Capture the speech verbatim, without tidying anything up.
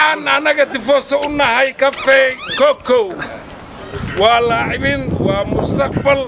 waxaan anaga tifoos u nahay kafee koko waa laacibin waa mustaqbal